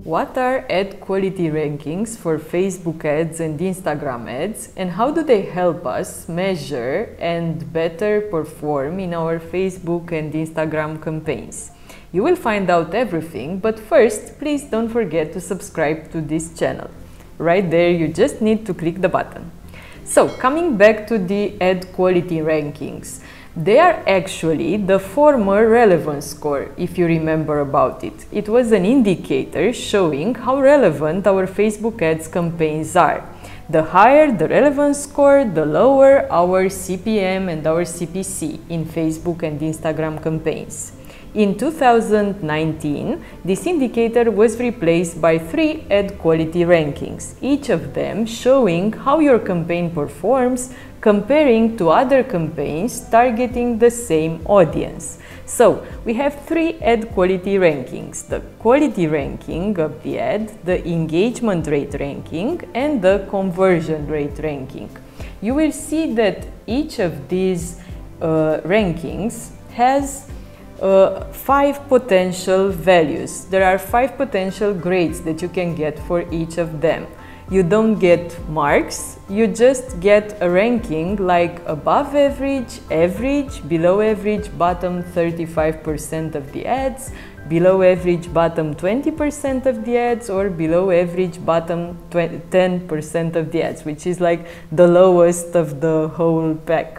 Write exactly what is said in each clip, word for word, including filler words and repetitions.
What are ad quality rankings for Facebook ads and Instagram ads, and how do they help us measure and better perform in our Facebook and Instagram campaigns? You will find out everything, but first, please don't forget to subscribe to this channel. Right there, you just need to click the button. So, coming back to the ad quality rankings. They are actually the former relevance score, if you remember about it. It was an indicator showing how relevant our Facebook ads campaigns are. The higher the relevance score, the lower our C P M and our C P C in Facebook and Instagram campaigns. In two thousand nineteen, this indicator was replaced by three ad quality rankings, each of them showing how your campaign performs comparing to other campaigns targeting the same audience. So, we have three ad quality rankings: the quality ranking of the ad, the engagement rate ranking, and the conversion rate ranking. You will see that each of these uh, rankings has uh, five potential values. There are five potential grades that you can get for each of them. You don't get marks, you just get a ranking like above average, average, below average, bottom thirty-five percent of the ads, below average, bottom twenty percent of the ads, or below average, bottom ten percent of the ads, which is like the lowest of the whole pack.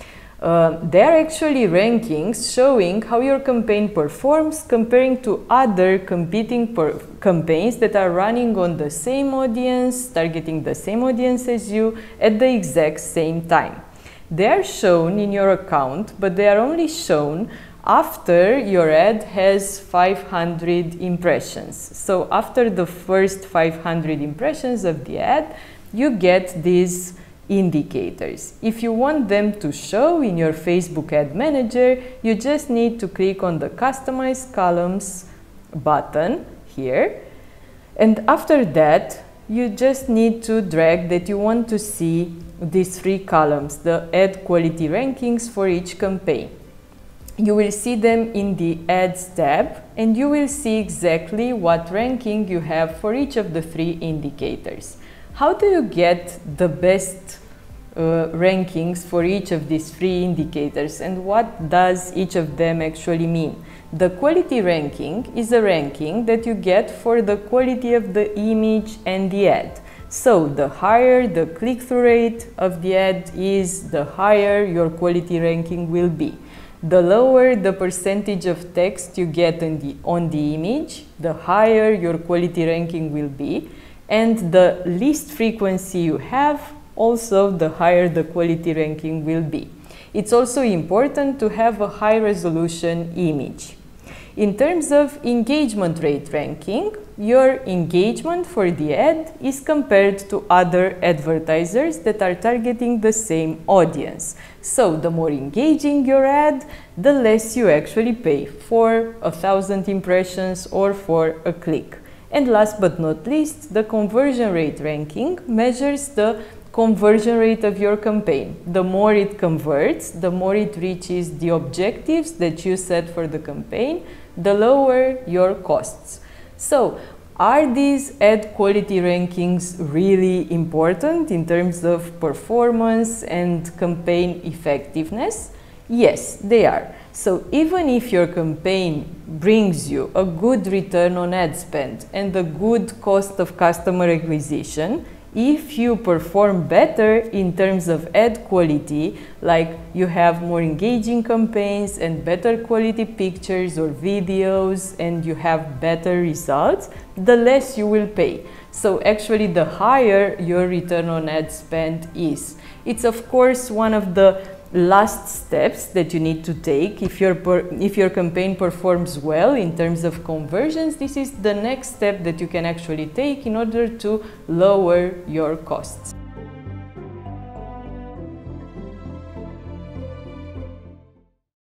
Uh, they are actually rankings showing how your campaign performs comparing to other competing per campaigns that are running on the same audience, targeting the same audience as you at the exact same time. They are shown in your account, but they are only shown after your ad has five hundred impressions. So after the first five hundred impressions of the ad, you get these indicators. If you want them to show in your Facebook Ad Manager, you just need to click on the Customize Columns button here, and after that you just need to drag that you want to see these three columns, the ad quality rankings for each campaign. You will see them in the Ads tab, and you will see exactly what ranking you have for each of the three indicators. How do you get the best uh, rankings for each of these three indicators, and what does each of them actually mean? The quality ranking is a ranking that you get for the quality of the image and the ad. So the higher the click-through rate of the ad is, the higher your quality ranking will be. The lower the percentage of text you get on the, on the image, the higher your quality ranking will be. And the least frequency you have, also the higher the quality ranking will be. It's also important to have a high resolution image. In terms of engagement rate ranking, your engagement for the ad is compared to other advertisers that are targeting the same audience. So the more engaging your ad, the less you actually pay for a thousand impressions or for a click. And last but not least, the conversion rate ranking measures the conversion rate of your campaign. The more it converts, the more it reaches the objectives that you set for the campaign, the lower your costs. So, are these ad quality rankings really important in terms of performance and campaign effectiveness? Yes, they are. So even if your campaign brings you a good return on ad spend and a good cost of customer acquisition, if you perform better in terms of ad quality, like you have more engaging campaigns and better quality pictures or videos, and you have better results, the less you will pay. So actually the higher your return on ad spend is. It's of course one of the last steps that you need to take. If your, if your campaign performs well in terms of conversions, this is the next step that you can actually take in order to lower your costs.